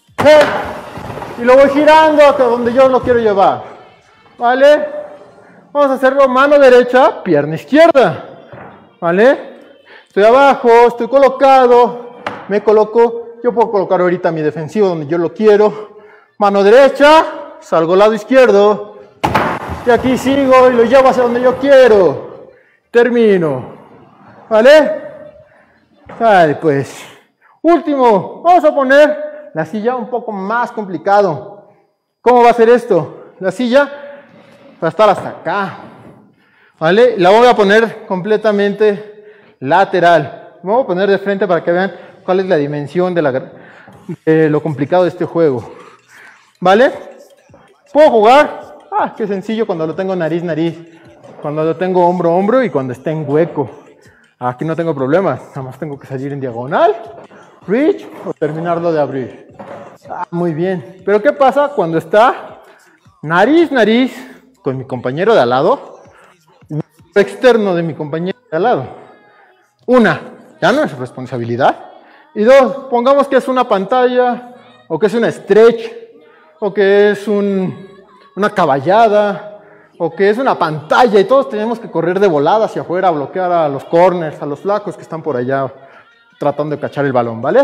y lo voy girando hasta donde yo lo quiero llevar, ¿vale? Vamos a hacerlo mano derecha, pierna izquierda. ¿Vale? Estoy abajo, estoy colocado, me coloco, yo puedo colocar ahorita mi defensivo donde yo lo quiero, mano derecha, salgo al lado izquierdo, y aquí sigo y lo llevo hacia donde yo quiero, termino, ¿vale? Vale, pues, último, vamos a poner la silla un poco más complicado. ¿Cómo va a ser esto? La silla va a estar hasta acá. ¿Vale? La voy a poner completamente lateral. Me voy a poner de frente para que vean cuál es la dimensión de lo complicado de este juego. ¿Vale? ¿Puedo jugar? Qué sencillo cuando lo tengo nariz. Cuando lo tengo hombro y cuando está en hueco. Aquí no tengo problemas. Nada más tengo que salir en diagonal, reach o terminarlo de abrir. Muy bien. Pero ¿qué pasa cuando está nariz con mi compañero de al lado? Externo de mi compañero de al lado. Una, ya no es responsabilidad. Y dos, pongamos que es una pantalla, o que es una stretch, o que es una caballada, o que es una pantalla, y todos tenemos que correr de volada hacia afuera a bloquear a los corners, a los flacos que están por allá tratando de cachar el balón, ¿vale?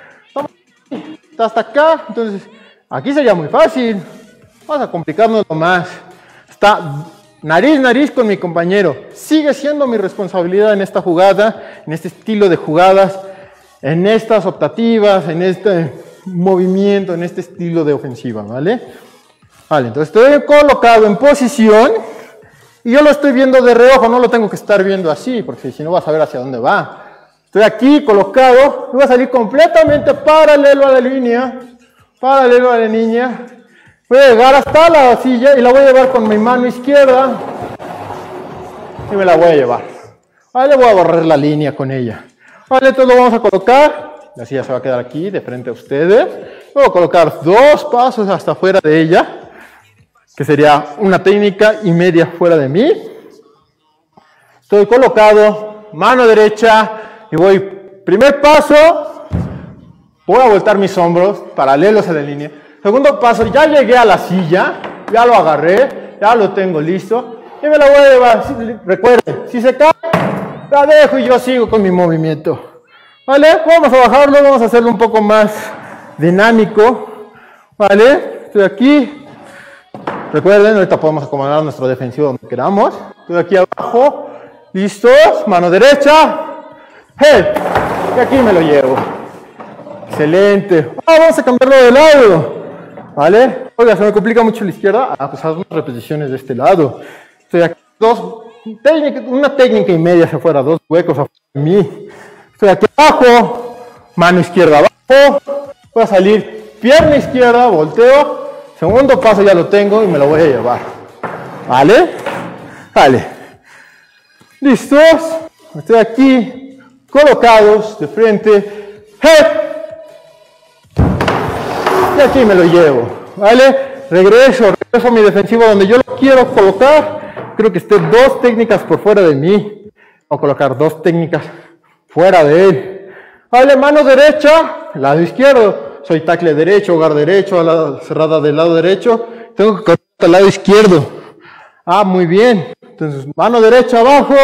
Está hasta acá, entonces aquí sería muy fácil. Vamos a complicarnos más. Está nariz con mi compañero. Sigue siendo mi responsabilidad en esta jugada, en este estilo de jugadas, en estas optativas, en este movimiento, en este estilo de ofensiva, ¿vale? Vale, entonces estoy colocado en posición y yo lo estoy viendo de reojo, no lo tengo que estar viendo así, porque si no vas a ver hacia dónde va. Estoy aquí colocado, voy a salir completamente paralelo a la línea, voy a llegar hasta la silla y la voy a llevar con mi mano izquierda y me la voy a llevar. Vale, voy a borrar la línea con ella. Vale, entonces lo vamos a colocar. La silla se va a quedar aquí de frente a ustedes. Voy a colocar 2 pasos hasta fuera de ella, que sería una técnica y media fuera de mí. Estoy colocado, mano derecha y voy, primer paso, voy a voltar mis hombros paralelos a la línea. Segundo paso, ya llegué a la silla, ya lo agarré, ya lo tengo listo y me la voy a llevar. Recuerden, si se cae, la dejo y yo sigo con mi movimiento. ¿Vale? Vamos a bajarlo, vamos a hacerlo un poco más dinámico. ¿Vale? Estoy aquí. Recuerden, ahorita podemos acomodar nuestro defensivo donde queramos. Estoy aquí abajo. ¿Listos? Mano derecha. Head. Y aquí me lo llevo. Excelente. Vamos a cambiarlo de lado. ¿Vale? Oiga, se me complica mucho la izquierda. Pues haz unas repeticiones de este lado. Estoy aquí. Una técnica y media hacia afuera. 2 huecos afuera de mí. Estoy aquí abajo. Mano izquierda abajo. Voy a salir. Pierna izquierda. Volteo. Segundo paso ya lo tengo y me lo voy a llevar. ¿Vale? Vale. ¿Listos? Estoy aquí. Colocados de frente. Y aquí me lo llevo, ¿vale? Regreso a mi defensivo donde yo lo quiero colocar. Creo que esté 2 técnicas por fuera de mí. Voy a colocar 2 técnicas fuera de él. Vale, mano derecha, lado izquierdo. Soy tackle derecho, guard derecho, a la cerrada del lado derecho. Tengo que cortar al lado izquierdo. Ah, muy bien. Entonces, mano derecha abajo.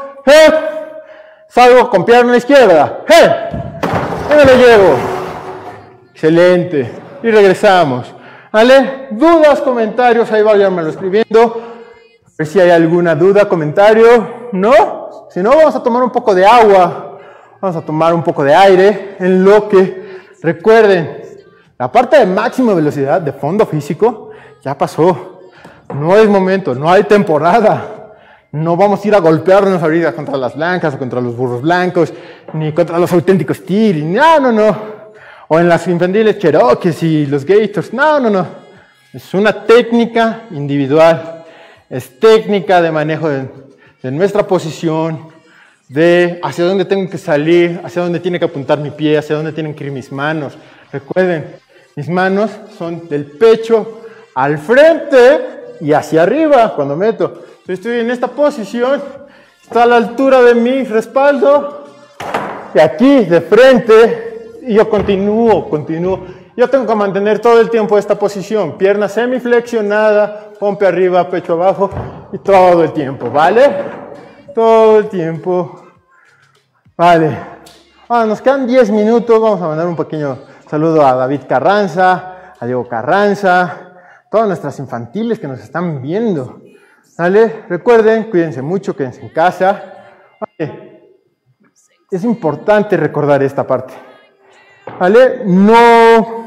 Salgo con pierna izquierda. Y me lo llevo. Excelente. Y regresamos. ¿Vale? ¿Dudas, comentarios? Ahí váyanmelo escribiendo. A ver si hay alguna duda, comentario. ¿No? Si no, vamos a tomar un poco de agua. Vamos a tomar un poco de aire. En lo que, recuerden, la parte de máxima velocidad de fondo físico ya pasó. No es momento, no hay temporada. No vamos a ir a golpearnos ahorita contra las blancas o contra los burros blancos, ni contra los auténticos Tigres. No. O en las infantiles Cherokees y los Gators. No. Es una técnica individual. Es técnica de manejo de nuestra posición, de hacia dónde tengo que salir, hacia dónde tiene que apuntar mi pie, hacia dónde tienen que ir mis manos. Recuerden, mis manos son del pecho al frente y hacia arriba cuando meto. Estoy en esta posición, está a la altura de mi respaldo y aquí de frente. Y yo continúo. Yo tengo que mantener todo el tiempo esta posición. Pierna semiflexionada, pompe arriba, pecho abajo y todo el tiempo, ¿vale? Todo el tiempo. Vale. Nos quedan 10 minutos. Vamos a mandar un pequeño saludo a David Carranza, a Diego Carranza, todas nuestras infantiles que nos están viendo. ¿Vale? Recuerden, cuídense mucho, quédense en casa. Vale. Es importante recordar esta parte. ¿Vale? No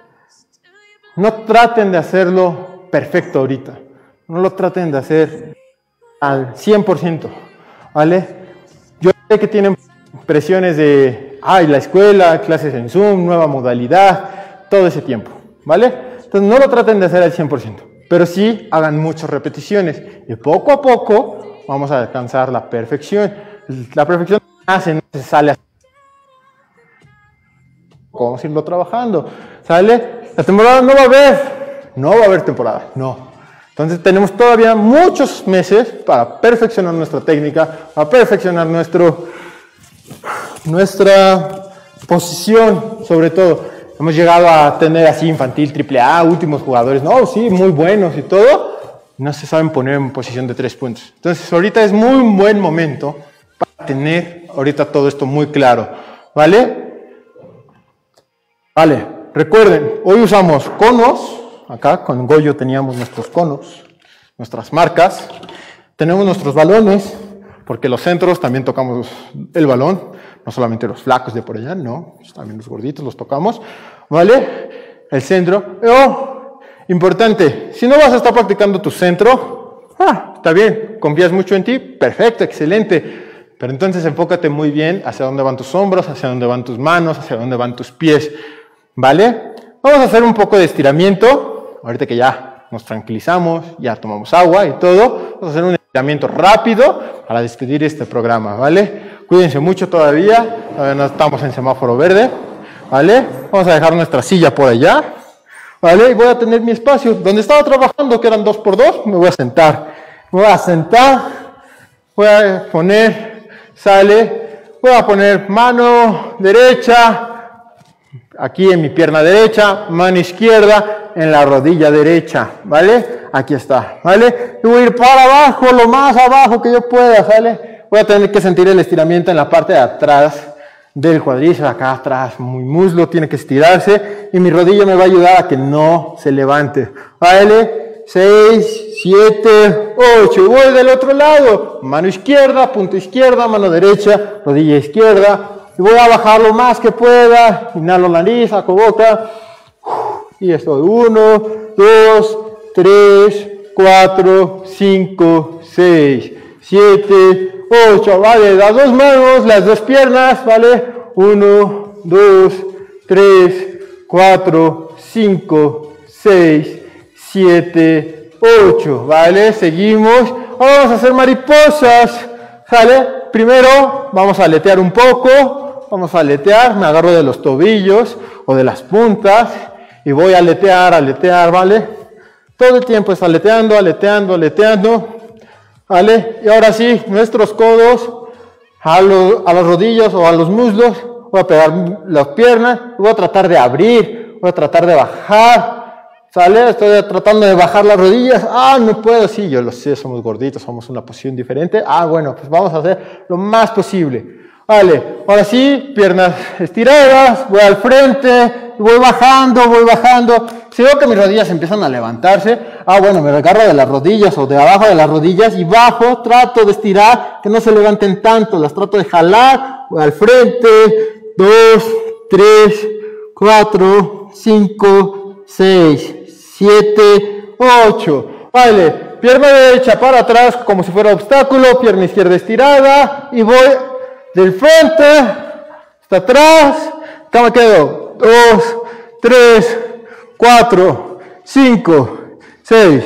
traten de hacerlo perfecto ahorita. No lo traten de hacer al 100%. ¿Vale? Yo sé que tienen presiones de la escuela, clases en Zoom, nueva modalidad, todo ese tiempo. ¿Vale? Entonces no lo traten de hacer al 100%. Pero sí hagan muchas repeticiones. Y poco a poco vamos a alcanzar la perfección. La perfección no se sale así. Vamos a irlo trabajando, ¿sale? La temporada no va a haber temporada, no. Entonces tenemos todavía muchos meses para perfeccionar nuestra técnica, para perfeccionar nuestra posición, sobre todo. Hemos llegado a tener así infantil, AAA, últimos jugadores, no, sí, muy buenos y todo, no se saben poner en posición de 3 puntos. Entonces ahorita es muy buen momento para tener ahorita todo esto muy claro, ¿vale? Vale, recuerden, hoy usamos conos, acá con Goyo teníamos nuestros conos, nuestras marcas, tenemos nuestros balones, porque los centros también tocamos el balón, no solamente los flacos de por allá, no, también los gorditos los tocamos, ¿vale? El centro, importante, si no vas a estar practicando tu centro, está bien, confías mucho en ti, perfecto, excelente. Pero entonces enfócate muy bien hacia dónde van tus hombros, hacia dónde van tus manos, hacia dónde van tus pies, ¿vale? Vamos a hacer un poco de estiramiento, ahorita que ya nos tranquilizamos, ya tomamos agua y todo, vamos a hacer un estiramiento rápido para despedir este programa, ¿vale? Cuídense mucho todavía no estamos en semáforo verde, ¿vale? Vamos a dejar nuestra silla por allá, ¿vale? Y voy a tener mi espacio, donde estaba trabajando, que eran 2x2, me voy a sentar, voy a poner, voy a poner mano derecha, aquí en mi pierna derecha, mano izquierda en la rodilla derecha, ¿vale? Aquí está, ¿vale? Y voy a ir para abajo, lo más abajo que yo pueda, ¿vale? Voy a tener que sentir el estiramiento en la parte de atrás del cuádriceps, acá atrás, mi muslo tiene que estirarse y mi rodilla me va a ayudar a que no se levante, ¿vale? 6, 7, 8, voy del otro lado, mano izquierda, punto izquierda, mano derecha, rodilla izquierda, y voy a bajar lo más que pueda, inhalo nariz, saco boca, y estoy 1, 2, 3, 4, 5, 6, 7, 8, vale, las dos manos, las dos piernas, vale, 1, 2, 3, 4, 5, 6, 7, 8, vale, seguimos, vamos a hacer mariposas, ¿sale? Primero vamos a aletear un poco, vamos a aletear, me agarro de los tobillos o de las puntas y voy a aletear, ¿vale? Todo el tiempo es aleteando, ¿vale? Y ahora sí, nuestros codos a las rodillas o a los muslos, voy a pegar las piernas, voy a tratar de abrir, voy a tratar de bajar, ¿sale? Estoy tratando de bajar las rodillas, no puedo, sí, yo lo sé, somos gorditos, somos una posición diferente, bueno, pues vamos a hacer lo más posible. Vale, ahora sí, piernas estiradas, voy al frente, voy bajando. Si veo que mis rodillas empiezan a levantarse, bueno, me agarro de las rodillas o de abajo de las rodillas y bajo, trato de estirar, que no se levanten tanto, las trato de jalar, voy al frente, 2, 3, 4, 5, 6, 7, 8. Vale, pierna derecha para atrás como si fuera obstáculo, pierna izquierda estirada y voy del frente hasta atrás. Acá me quedo 2, 3, 4, 5, 6,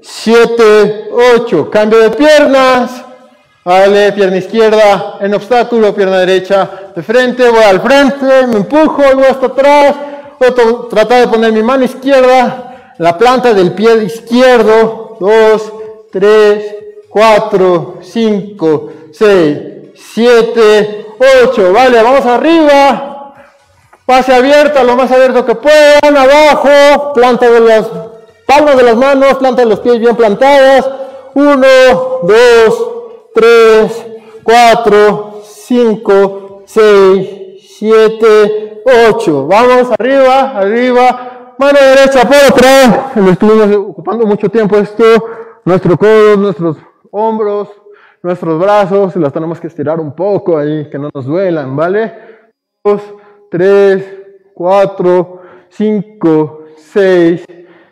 7, 8. Cambio de piernas. Vale, pierna izquierda en obstáculo, pierna derecha de frente, voy al frente, me empujo y voy hasta atrás. Voy a tratar de poner mi mano izquierda en la planta del pie izquierdo. 2, 3, 4, 5, 6, 7, 8. Vale, vamos arriba. Pase abierta, lo más abierto que puedan. Abajo, planta de las palmas de las manos, planta de los pies bien plantadas. 1, 2, 3, 4, 5, 6, 7, 8. Vamos arriba. Mano derecha por atrás. Lo estuvimos ocupando mucho tiempo esto. Nuestros codos, nuestros hombros, nuestros brazos. Los tenemos que estirar un poco ahí, que no nos duelan, ¿vale? 2, 3, 4, 5, 6,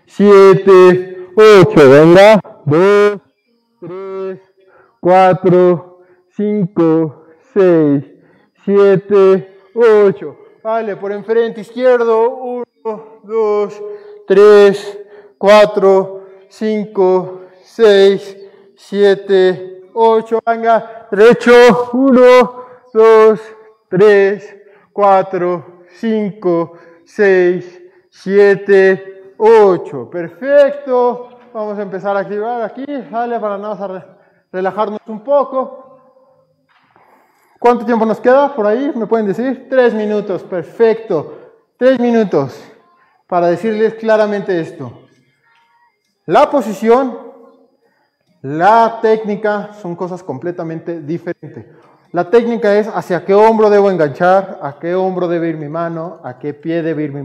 7, 8. Venga. 2, 3, 4, 5, 6, 7, 8. Vale, por enfrente izquierdo. 1, 2, 3, 4, 5, 6, 7, 8. Venga, derecho. 1, 2, 3, 4, 5, 6, 7, 8. Perfecto. Vamos a empezar a activar aquí, ¿vale? Para nada más relajarnos un poco. ¿Cuánto tiempo nos queda por ahí? ¿Me pueden decir? 3 minutos. Perfecto. 3 minutos para decirles claramente esto. La posición, la técnica son cosas completamente diferentes. La técnica es hacia qué hombro debo enganchar, a qué hombro debe ir mi mano, a qué pie debe ir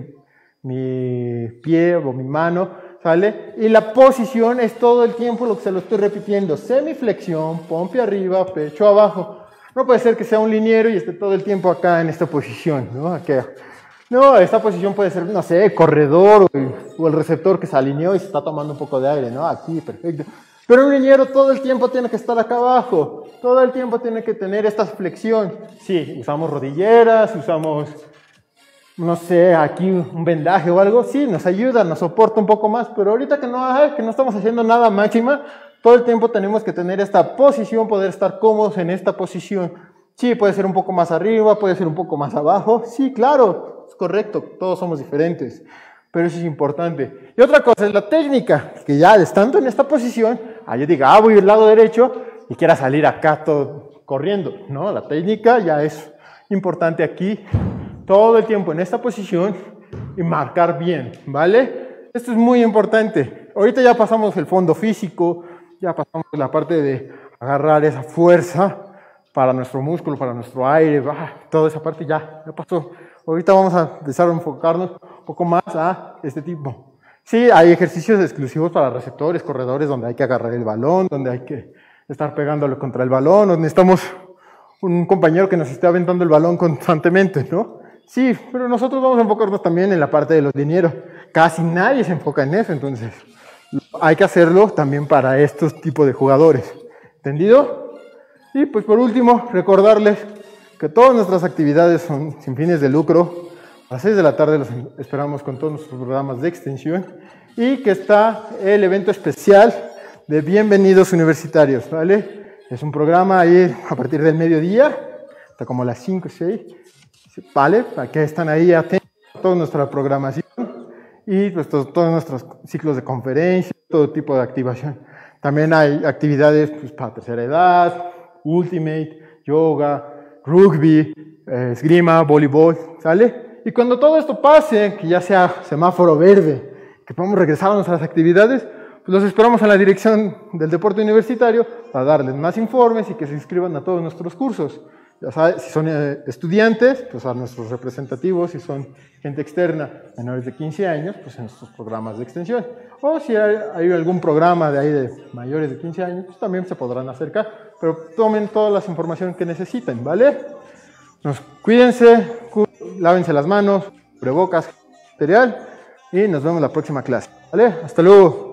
mi pie o mi mano, ¿sale? Y la posición es todo el tiempo lo que se lo estoy repitiendo. Semiflexión, pompi arriba, pecho abajo. No puede ser que sea un liniero y esté todo el tiempo acá en esta posición, ¿no? No, esta posición puede ser, no sé, corredor o el receptor que se alineó y se está tomando un poco de aire, ¿no? Aquí, perfecto. Pero un liniero todo el tiempo tiene que estar acá abajo. Todo el tiempo tiene que tener esta flexión. Sí, usamos rodilleras, usamos, no sé, aquí un vendaje o algo. Sí, nos ayuda, nos soporta un poco más. Pero ahorita que no estamos haciendo nada máxima, todo el tiempo tenemos que tener esta posición, poder estar cómodos en esta posición. Sí, puede ser un poco más arriba, puede ser un poco más abajo. Sí, claro, es correcto, todos somos diferentes. Pero eso es importante. Y otra cosa es la técnica, que ya estando en esta posición, yo diga, voy al lado derecho y quiera salir acá todo corriendo. No, la técnica ya es importante aquí, todo el tiempo en esta posición y marcar bien, ¿vale? Esto es muy importante. Ahorita ya pasamos el fondo físico, ya pasamos la parte de agarrar esa fuerza para nuestro músculo, para nuestro aire, toda esa parte ya pasó. Ahorita vamos a empezar a enfocarnos un poco más a este tipo. Sí, hay ejercicios exclusivos para receptores, corredores, donde hay que agarrar el balón, donde hay que estar pegándolo contra el balón, donde necesitamos un compañero que nos esté aventando el balón constantemente, ¿no? Sí, pero nosotros vamos a enfocarnos también en la parte de los linieros. Casi nadie se enfoca en eso, entonces hay que hacerlo también para estos tipos de jugadores. ¿Entendido? Y pues por último, recordarles que todas nuestras actividades son sin fines de lucro. A las 6 de la tarde los esperamos con todos nuestros programas de extensión y que está el evento especial de Bienvenidos Universitarios, ¿vale? Es un programa ahí a partir del mediodía, hasta como las 5 o 6, ¿vale? Para que están ahí atentos a toda nuestra programación y pues todos nuestros ciclos de conferencias, todo tipo de activación. También hay actividades pues, para tercera edad, ultimate, yoga, rugby, esgrima, voleibol, ¿sale? Y cuando todo esto pase, que ya sea semáforo verde, que podamos regresar a nuestras actividades, pues los esperamos en la dirección del deporte universitario para darles más informes y que se inscriban a todos nuestros cursos. Ya sabes, si son estudiantes, pues a nuestros representativos, si son gente externa, menores de 15 años, pues en nuestros programas de extensión. O si hay algún programa de ahí de mayores de 15 años, pues también se podrán acercar. Pero tomen todas las informaciones que necesiten, ¿vale? Cuídense, lávense las manos, cubrebocas, material, y nos vemos en la próxima clase, ¿vale? Hasta luego.